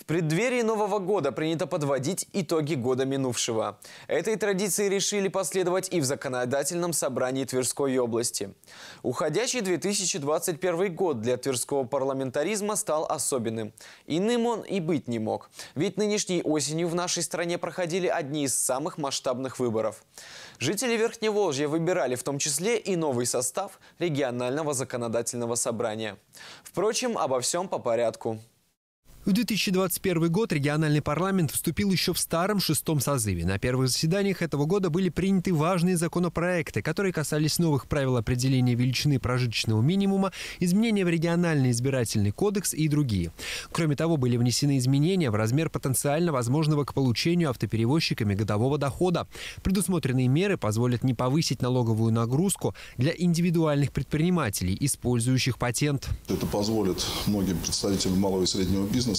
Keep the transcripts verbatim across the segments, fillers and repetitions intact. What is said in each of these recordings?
преддверии Нового года принято подводить итоги года минувшего. Этой традиции решили последовать и в законодательном собрании Тверской области. Уходящий две тысячи двадцать первый год для тверского парламентаризма стал особенным. Иным он и быть не мог. Ведь нынешней осенью в нашей стране проходили одни из самых масштабных выборов. Жители Верхневолжья выбирали в том числе и новый состав регионального законодательного собрания. Впрочем, обо всем по порядку. В две тысячи двадцать первый год региональный парламент вступил еще в старом шестом созыве. На первых заседаниях этого года были приняты важные законопроекты, которые касались новых правил определения величины прожиточного минимума, изменения в региональный избирательный кодекс и другие. Кроме того, были внесены изменения в размер потенциально возможного к получению автоперевозчиками годового дохода. Предусмотренные меры позволят не повысить налоговую нагрузку для индивидуальных предпринимателей, использующих патент. Это позволит многим представителям малого и среднего бизнеса,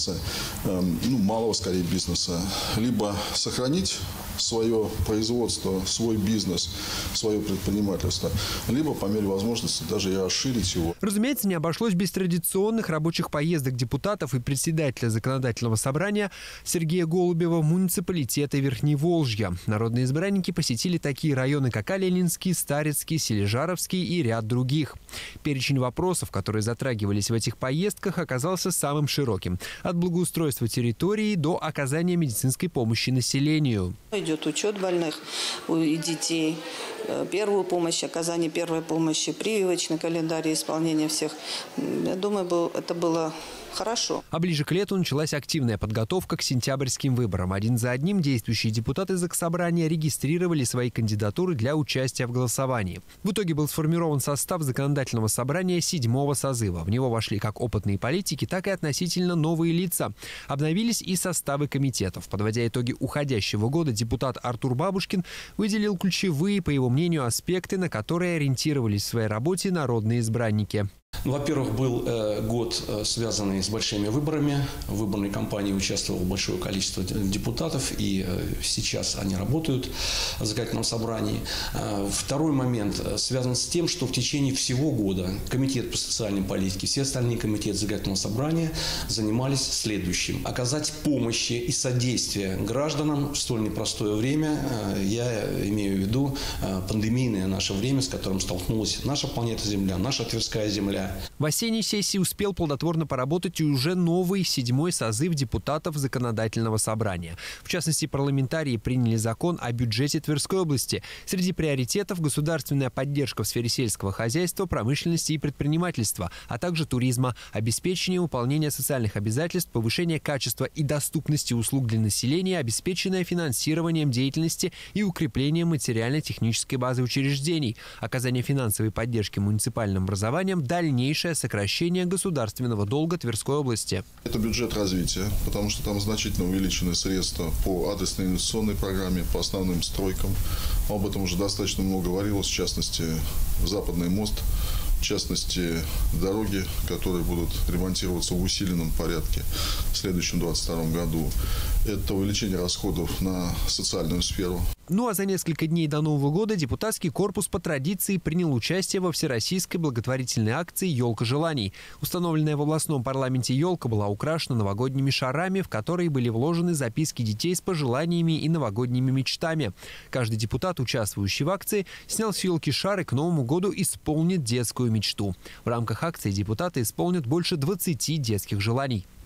ну, малого скорее бизнеса, либо сохранить свое производство, свой бизнес, свое предпринимательство, либо по мере возможности даже и расширить его. Разумеется, не обошлось без традиционных рабочих поездок депутатов и председателя законодательного собрания Сергея Голубева в муниципалитеты Верхневолжья. Народные избранники посетили такие районы, как Оленинский, Старицкий, Сележаровский и ряд других. Перечень вопросов, которые затрагивались в этих поездках, оказался самым широким. От благоустройства территории до оказания медицинской помощи населению. Идет учет больных и детей, первую помощь, оказание первой помощи, прививочный календарь, исполнение всех. Я думаю, это было хорошо. А ближе к лету началась активная подготовка к сентябрьским выборам. Один за одним действующие депутаты Заксобрания регистрировали свои кандидатуры для участия в голосовании. В итоге был сформирован состав законодательного собрания седьмого созыва. В него вошли как опытные политики, так и относительно новые лица. Обновились и составы комитетов. Подводя итоги уходящего года, депутат Артур Бабушкин выделил ключевые, по его мнению, аспекты, на которые ориентировались в своей работе народные избранники. Ну, во-первых, был э, год, э, связанный с большими выборами. В выборной кампании участвовало большое количество депутатов, и э, сейчас они работают в законодательном собрании. Э, второй момент э, связан с тем, что в течение всего года Комитет по социальной политике, все остальные комитеты законодательного собрания занимались следующим. Оказать помощи и содействие гражданам в столь непростое время. Э, я имею в виду э, пандемийное наше время, с которым столкнулась наша планета Земля, наша Тверская земля. В осенней сессии успел плодотворно поработать и уже новый седьмой созыв депутатов законодательного собрания. В частности, парламентарии приняли закон о бюджете Тверской области. Среди приоритетов – государственная поддержка в сфере сельского хозяйства, промышленности и предпринимательства, а также туризма, обеспечение выполнения социальных обязательств, повышение качества и доступности услуг для населения, обеспеченное финансированием деятельности и укреплением материально-технической базы учреждений, оказание финансовой поддержки муниципальным образованием, дальнейшее сокращение государственного долга Тверской области. Это бюджет развития, потому что там значительно увеличены средства по адресной инвестиционной программе, по основным стройкам. Об этом уже достаточно много говорилось, в частности, Западный мост, в частности, дороги, которые будут ремонтироваться в усиленном порядке в следующем двадцать втором году. Это увеличение расходов на социальную сферу. Ну а за несколько дней до Нового года депутатский корпус по традиции принял участие во всероссийской благотворительной акции «Елка желаний». Установленная в областном парламенте елка была украшена новогодними шарами, в которые были вложены записки детей с пожеланиями и новогодними мечтами. Каждый депутат, участвующий в акции, снял с елки шар и к Новому году исполнит детскую мечту. В рамках акции депутаты исполнят больше двадцати детских желаний.